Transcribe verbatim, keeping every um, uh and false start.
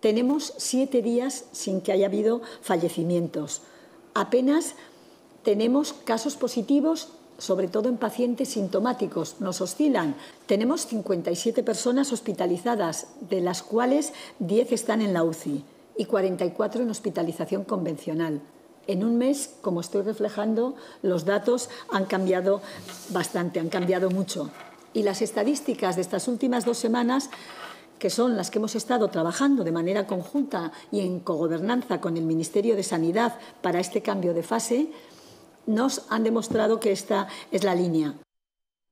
tenemos siete días sin que haya habido fallecimientos. Apenas tenemos casos positivos, sobre todo en pacientes sintomáticos, nos oscilan. Tenemos cincuenta y siete personas hospitalizadas, de las cuales diez están en la U C I y cuarenta y cuatro en hospitalización convencional. En un mes, como estoy reflejando, los datos han cambiado bastante, han cambiado mucho. Y las estadísticas de estas últimas dos semanas, que son las que hemos estado trabajando de manera conjunta y en cogobernanza con el Ministerio de Sanidad para este cambio de fase, nos han demostrado que esta es la línea.